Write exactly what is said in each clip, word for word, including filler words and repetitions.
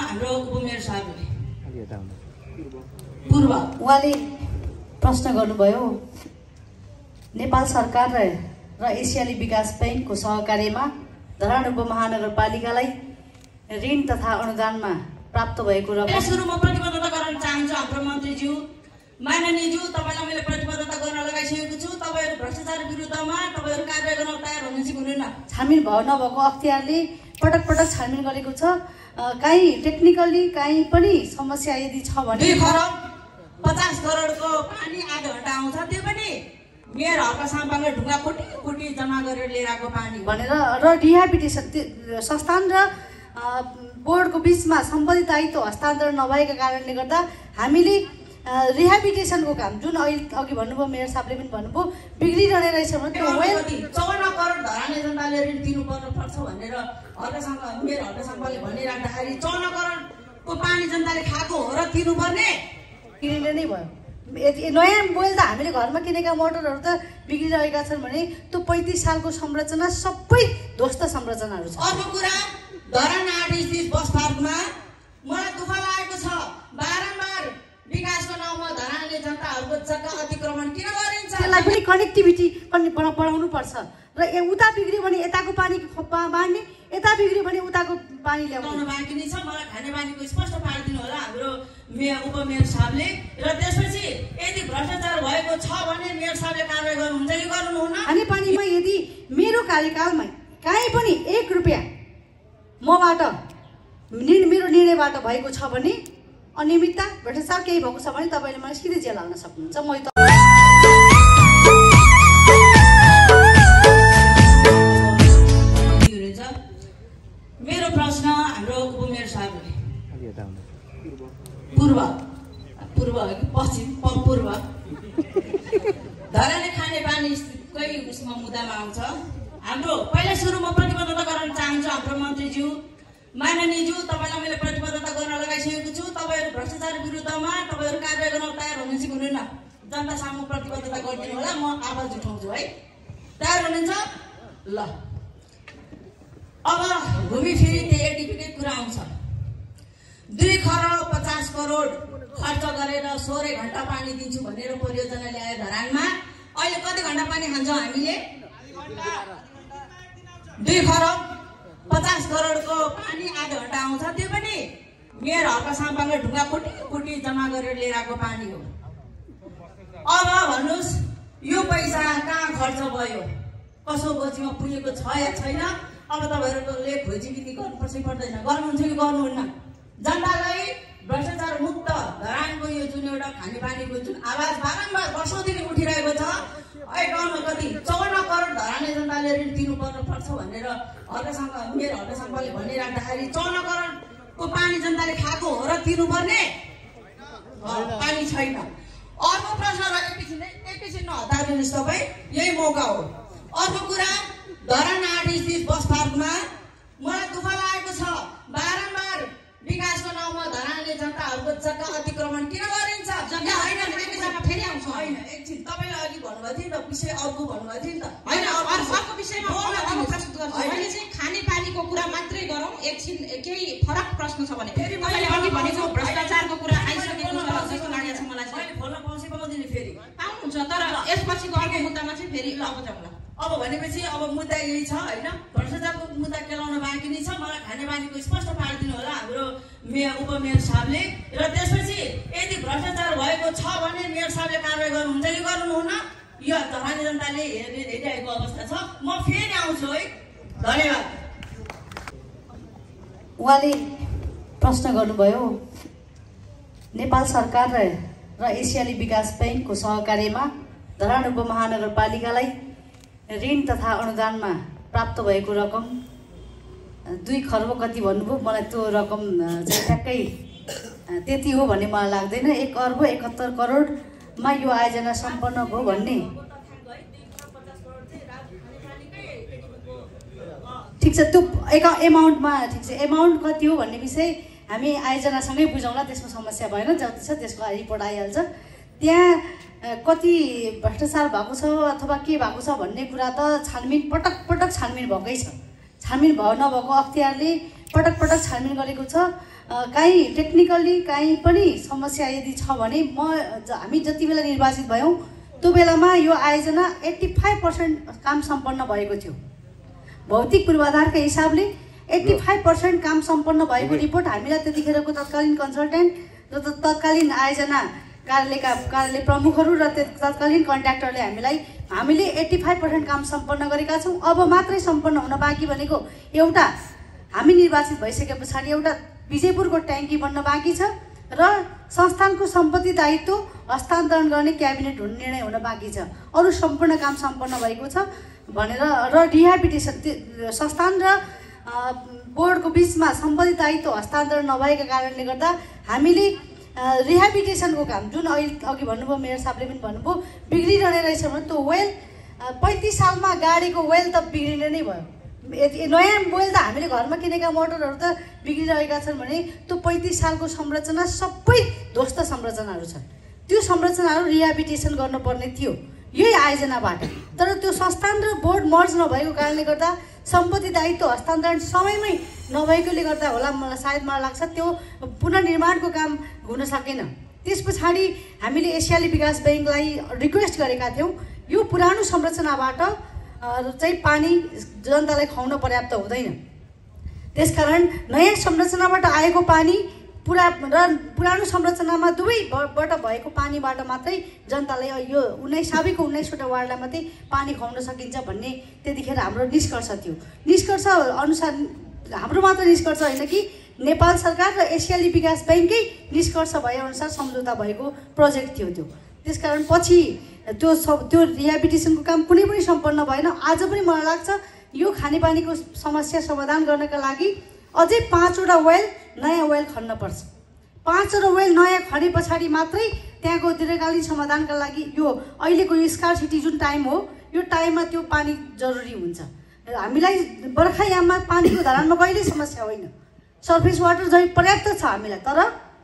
हाम्रो उपमेयर साहबले पूर्व उहाँले प्रश्न गर्नुभयो नेपाल सरकार र एसियाली विकास बैंकको सहकार्यमा धरान उपमहानगरपालिकालाई ऋण तथा अनुदानमा प्राप्त भएको रकम सुरुमा प्रतिबद्धता गर्न चाहन्छु हाम्रो मन्त्रीज्यू माननीयज्यू तपाईलाई मैले प्रतिबद्धता गर्न लगाइसकेको छु तपाईहरु भ्रष्टाचार विरुद्धमा तपाईहरु कारबाही गर्न तयार हुनुहुन्छ कि हुनुहुन्न छानबिन भयो नभएको अख्तियारले पटक पटक छानबिन गरेको छ काहीँ टेक्निकली काहीँ पनि समस्या यदि छ भने दुई खरब पचास करोडको पानी आधा घण्टा आउँछ त्यो पनि मेयर हल्का साम्पाङले ढुङ्गा कुटी कुटी जम्मा गरेर लिएर आएको पानी भनेर र रिहेबिलिटेसन संस्थान र बोर्डको बीचमा सम्बन्धित दायित्व हस्तान्तरण नभएका कारणले गर्दा हामीले रिहेबिलिटेसनको काम जुन अहिले अघि भन्नुभयो मेयर साहबले पनि भन्नुभयो बिग्रिरहने रहेछ भने त्यो वेल चौवन्न करोड धराने जनताले ऋण तिर्नुपर्नु पर्छ भनेर हल्का साम्पा मेयर हल्का साम्पाले भनिराख्दाखेरि चौवन्न करोडको पानी जनताले खाएको हो र तिर्नुपर्ने किनेले नै भयो नयाँ मोबाइल त हामीले घरमा किनेका मोटरहरू त बिग्रिरहेका छन् भने त्यो पैँतिस सालको संरचना सबै ध्वस्त संरचनाहरू छ। अर्को कुरा धरान आठ स्थित बस पार्कमा मलाई दुःख लागेको छ बारम्बार विकासको नाममा धरानले जनताहरूको जग्गा अतिक्रमण किन गरिन्छ त्यसलाई पनि कनेक्टिभिटी बढाउनु पर्छ र उता बिग्रियो भने यताको पानी बाँड्ने यता बिग्रियो भने उताको पानी ल्याउनु बाँकी नै छ मलाई खाने पानीको स्पष्ट पारिदिनु होला हाम्रो मेयर उपमेयर साहबले र त्यसपछि यदि भ्रष्टाचार भएको छ भने मेयर साहबले कारबाही गर्नुहुन्छ कि गर्नुहुन्न खाने पानीमा यदि मेरो कार्यकालमा काहीँ पनि एक रुपियाँ मबाट मेरो निर्णयबाट भएको छ भने अनियमितता भ्रष्टाचार केही भएको छ भने तपाईँले मलाई सिधै जेल हाल्न सक्नुहुन्छ। म मेरो प्रश्न हाम्रो उपमेयर साहबले पूर्व पूर्व पश्चिम पूर्व धरानले खाने पानीकै उसमा मुद्दामा आउँछ हाम्रो पहिला सुरुमा प्रतिबद्धता गर्न चाहन्छु हाम्रो मन्त्रीज्यू माननीयज्यू तपाईलाई मैले प्रतिबद्धता गर्न लगाइसकेको छु तपाईहरु भ्रष्टाचार विरुद्धमा तपाईहरु कारबाही गर्न तयार हुनुहुन्छ कि हुनुहुन्न जनता सामु प्रतिबद्धता गरिदिनु होला म आवाज उठाउँछु है तयार हुनुहुन्छ ल अब घुमी फिरी त्यो एडिपीकै कुरा आउँछ दुई खरब पचास करोड खर्च गरेर सोह्र घण्टा पानी दिन्छु भनेर परियोजना ल्याए धरानमा अहिले कति घण्टा पानी खान्छौँ हामीले दुई खरब पचास करोडको पानी आधा घण्टा आउँछ त्यो पनि मेयर हल्का साम्पाङले ढुङ्गा कुटी कुटी जम्मा गरेर लिएर आएको पानी हो। अब भन्नुहोस् यो पैसा कहाँ खर्च भयो कसो गोजीमा पुगेको छ या छैन अब तपाईँहरूले खोजीबिनी गर्नुपर्छ पर्दैन गर्नुहुन्छ कि गर्नुहुन्न जनतालाई भ्रष्टाचार मुक्त धरानको यो जुन एउटा खानेपानीको जुन आवाज बारम्बार वर्षौँदेखि उठिरहेको छ अहिले गाउँमा कति चौवन्न करोड धराने जनताले ऋण तिर्नुपर्नु पर्छ भनेर हल्का साम्पा मेरो हल्का साम्पाले भनिराख्दाखेरि चौवन्न करोडको पानी जनताले खाएको हो र तिर्नुपर्ने पानी छैन। अर्को प्रश्न र एकैछिन एकैछिन नहतारिनुहोस् तपाईँ यही मौका हो। अर्को कुरा धरान आठ स्थित बस पार्कमा मलाई दुःख लागेको छ बारम्बार विकासको नाममा धरानले जनताहरूको जग्गा अतिक्रमण किन गरिन्छ जग्गा होइन विषयमा फेरि आउँछु होइन एकछिन तपाईँले अघि भन्नुभएको थियो नि त विषय अर्को भन्नुभएको थियो नि त होइन अर्को विषयमा अहिले चाहिँ खानेपानीको कुरा मात्रै गरौँ एकछिन केही फरक प्रश्न छ भने फेरि मैले अघि भनेको भ्रष्टाचारको कुरा आइसकेको छ जस्तो लागेको छ मलाई चाहिँ बोल्न पाउँछ पाउँदैन फेरि पाउनुहुन्छ तर यसपछिको अर्को मुद्दामा चाहिँ फेरि अब जाउँला अब भनेपछि अब मुद्दा यही छ होइन भ्रष्टाचारको मुद्दा केलाउन बाँकी नै छ मलाई खानेपानीको स्पष्ट पारिदिनु होला हाम्रो मेयर उपमेयर साहबले र त्यसपछि यदि भ्रष्टाचार भएको छ भने मेयर साहबले कारबाही गर्नुहुन्छ कि गर्नुहुन्न यो धरानी जनताले हेर्ने हेरिरहेको अवस्था छ। म फेरि आउँछु है धन्यवाद। उहाँले प्रश्न गर्नुभयो नेपाल सरकार र एसियाली विकास बैंकको सहकार्यमा धरान उपमहानगरपालिकालाई ऋण तथा अनुदानमा प्राप्त भएको रकम दुई खर्ब कति भन्नुभयो मलाई त्यो रकम चाहिँ ट्याक्कै त्यति हो भन्ने मलाई लाग्दैन। एक अर्ब एकहत्तर करोडमा यो आयोजना सम्पन्न भयो भन्ने ठिक छ त्यो एक एमाउन्टमा ठिक छ एमाउन्ट कति हो भन्ने विषय हामी आयोजनासँगै बुझौँला त्यसको समस्या भएन जति छ त्यसको रिपोर्ट आइहाल्छ। त्यहाँ कति भ्रष्टाचार भएको छ अथवा के भएको छ भन्ने कुरा त छानबिन पटक पटक छानबिन भएकै छ छानबिन भयो नभएको अख्तियारले पटक पटक छानबिन गरेको छ। काहीँ टेक्निकली काहीँ पनि समस्या यदि छ भने म हामी जति बेला निर्वाचित भयौँ त्यो बेलामा यो आयोजना एट्टी फाइभ पर्सेन्ट काम सम्पन्न भएको थियो। भौतिक पूर्वाधारका हिसाबले एट्टी फाइभ पर्सेन्ट काम सम्पन्न भएको रिपोर्ट हामीलाई त्यतिखेरको तत्कालीन कन्सल्टेन्ट र तत्कालीन आयोजना कार्यालयका कार्यालय प्रमुखहरू र तत्कालीन कन्ट्र्याक्टरले हामीलाई हामीले एट्टी फाइभ पर्सेन्ट काम सम्पन्न गरेका छौँ। अब मात्रै सम्पन्न हुन बाँकी भनेको एउटा हामी निर्वाचित भइसके पछाडि एउटा विजयपुरको ट्याङ्की बन्न बाँकी छ र संस्थानको सम्पत्ति दायित्व हस्तान्तरण गर्ने क्याबिनेट हुने निर्णय हुन बाँकी छ। अरू सम्पूर्ण काम सम्पन्न भएको छ भनेर र रिह्याबिलिटेसन संस्थान र बोर्डको बिचमा सम्पत्ति दायित्व हस्तान्तरण नभएका कारणले गर्दा हामीले रिह्याबिलिटेसनको काम जुन अहिले अघि भन्नुभयो मेयर साहबले पनि भन्नुभयो बिग्रिरहने रहेछ भने त्यो वेल पैँतिस सालमा गाडेको वेल त बिग्रिने नै भयो। नयाँ वेल त हामीले घरमा किनेका मोटरहरू त बिग्रिरहेका छन् भने त्यो पैँतिस सालको संरचना सबै ध्वस्त संरचनाहरू छन्। त्यो संरचनाहरू रिह्याबिलिटेसन गर्नुपर्ने थियो यही आयोजनाबाट। तर त्यो संस्थान र बोर्ड मर्ज नभएको कारणले गर्दा सम्पत्ति दायित्व हस्तान्तरण समयमै नभएकोले गर्दा होला मलाई सायद मलाई लाग्छ त्यो पुनर्निर्माणको काम हुन सकेन। त्यस पछाडि हामीले एसियाली विकास ब्याङ्कलाई रिक्वेस्ट गरेका थियौँ यो पुरानो संरचनाबाट चाहिँ पानी जनतालाई खुवाउन पर्याप्त हुँदैन, त्यसकारण नयाँ संरचनाबाट आएको पानी पुरा र पुरानो संरचनामा दुवैबाट भएको पानीबाट मात्रै जनतालाई यो उन्नाइस साबिको उन्नाइसवटा वार्डलाई मात्रै पानी खुवाउन सकिन्छ भन्ने त्यतिखेर हाम्रो निष्कर्ष थियो। निष्कर्ष अनुसार हाम्रो मात्र निष्कर्ष होइन कि नेपाल सरकार र एसियाली विकास ब्याङ्ककै निष्कर्ष भएअनुसार सम्झौता भएको प्रोजेक्ट थियो त्यो। त्यसकारण पछि त्यो सब त्यो रिह्याबिलिटेसनको काम कुनै पनि सम्पन्न भएन। आज पनि मलाई लाग्छ यो खानेपानीको समस्या समाधान गर्नका लागि अझै पाँचवटा वेल नयाँ वेल खन्नुपर्छ। पाँचवटा वेल नयाँ खने पछाडि मात्रै त्यहाँको दीर्घकालीन समाधानका लागि यो अहिलेको यो स्कार्सिटी जुन टाइम हो यो टाइममा त्यो पानी जरुरी हुन्छ। हामीलाई बर्खायाममा पानीको धरानमा कहिल्यै समस्या होइन, सर्फेस वाटर जति पर्याप्त छ हामीलाई। तर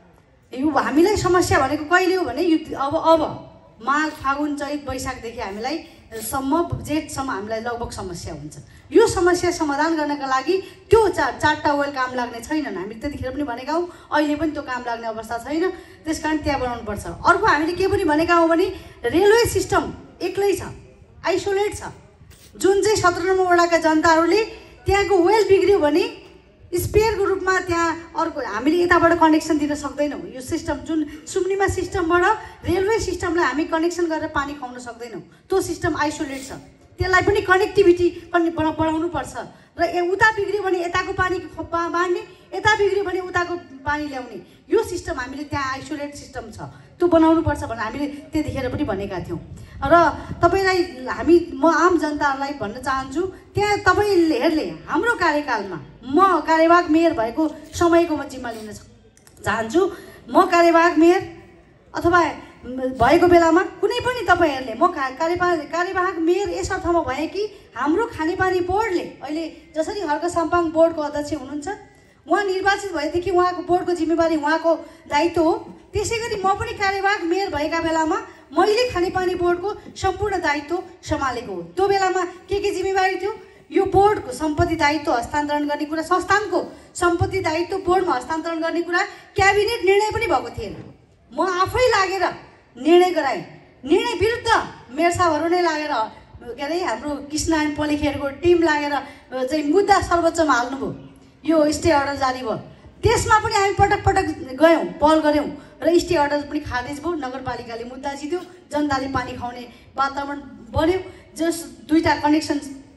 यो हामीलाई समस्या भनेको कहिले हो भने यो अब अब माघ फागुन चैत वैशाखदेखि हामीलाई सम्म जेठसम्म हामीलाई लगभग समस्या हुन्छ। यो समस्या समाधान गर्नका लागि त्यो चार चारवटा वेल काम लाग्ने छैनन्। हामी त्यतिखेर पनि भनेका हौँ, अहिले पनि त्यो काम लाग्ने अवस्था छैन, त्यसकारण त्यहाँ बनाउनुपर्छ। अर्को हामीले के पनि भनेका हौँ भने रेलवे सिस्टम एक्लै छ, आइसोलेट छ। जुन चाहिँ सत्र नम्बर वडाका जनताहरूले त्यहाँको वेल बिग्रियो भने स्पेयरको रूपमा त्यहाँ अर्को हामीले यताबाट कनेक्सन दिन सक्दैनौँ। यो सिस्टम जुन सुम्निमा सिस्टमबाट रेलवे सिस्टमलाई हामी कनेक्सन गरेर पानी खुवाउन सक्दैनौँ, त्यो सिस्टम आइसोलेट छ। त्यसलाई पनि कनेक्टिभिटी बढाउनु पर्छ र उता बिग्रियो भने यताको पानी बाँड्ने, यता बिग्रियो भने उताको पानी ल्याउने, यो सिस्टम हामीले त्यहाँ आइसोलेट सिस्टम छ त्यो बनाउनुपर्छ भनेर हामीले त्यतिखेर पनि भनेका थियौँ। र तपाईँलाई हामी म आम जनताहरूलाई भन्न चाहन्छु त्यहाँ तपाईँहरूले हाम्रो कार्यकालमा म कार्यवाहक मेयर भएको समयको म जिम्मा लिन चाहन्छु। म कार्यवाहक मेयर अथवा भएको बेलामा कुनै पनि तपाईँहरूले म कार्यवाहक कार्यवाहक मेयर यस अर्थमा भएँ कि हाम्रो खानेपानी बोर्डले अहिले जसरी हर्क साम्पाङ बोर्डको अध्यक्ष हुनुहुन्छ उहाँ निर्वाचित भएदेखि उहाँको बोर्डको जिम्मेवारी उहाँको दायित्व हो, त्यसै गरी म पनि कार्यवाहक मेयर भएका बेलामा मैले खानेपानी बोर्डको सम्पूर्ण दायित्व सम्हालेको हो। त्यो बेलामा के के जिम्मेवारी थियो, यो बोर्डको सम्पत्ति दायित्व हस्तान्तरण गर्ने कुरा, संस्थानको सम्पत्ति दायित्व बोर्डमा हस्तान्तरण गर्ने कुरा क्याबिनेट निर्णय पनि भएको थिएन। म आफै लागेर निर्णय गराएँ, निर्णय विरुद्ध मेयर साहबहरू नै लागेर के अरे हाम्रो कृष्णनारायण पलेखेरको टिम लागेर चाहिँ मुद्दा सर्वोच्चमा हाल्नुभयो, यो स्टे अर्डर जारी भयो। त्यसमा पनि हामी पटक पटक गयौँ, पहल गऱ्यौँ र स्टे अर्डर पनि खारेज भयो। नगरपालिकाले मुद्दा जित्यो, जनताले पानी खुवाउने वातावरण बन्यो, जस दुईवटा कनेक्सन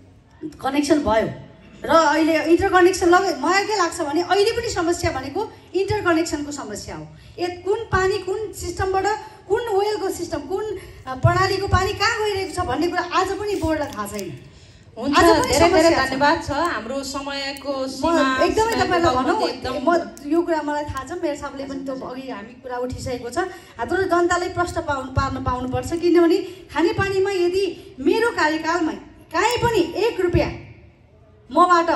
कनेक्सन भयो र अहिले इन्टर कनेक्सन लग मलाई के लाग्छ भने अहिले पनि समस्या भनेको इन्टर कनेक्सनको समस्या हो। ए कुन पानी कुन सिस्टमबाट कुन वेलको सिस्टम कुन प्रणालीको पानी कहाँ गइरहेको छ भन्ने कुरा आज पनि बोर्डलाई थाहा छैन। हुन्छ, धेरै धेरै धन्यवाद छ। हाम्रो समयको सीमा एकदमै तपाईँलाई भनौँ म यो कुरा मलाई थाहा छ, मेयर साहबले पनि त्यो अघि हामी कुरा उठिसकेको छ। तर जनतालाई प्रश्न पाउनु पार्न पाउनुपर्छ, किनभने खानेपानीमा यदि मेरो कार्यकालमा काहीँ पनि एक रुपियाँ मबाट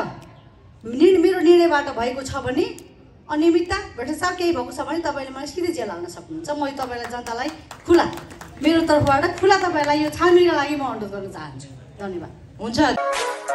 मेरो निर्णयबाट भएको छ भने अनियमितता भ्रष्टाचार केही भएको छ भने तपाईँले मलाई सिधै जेल हाल्न सक्नुहुन्छ। म तपाईँलाई जनतालाई खुला मेरो तर्फबाट खुला तपाईँलाई यो छानबिनका लागि म अनुरोध गर्न चाहन्छु। धन्यवाद। हुन्छ।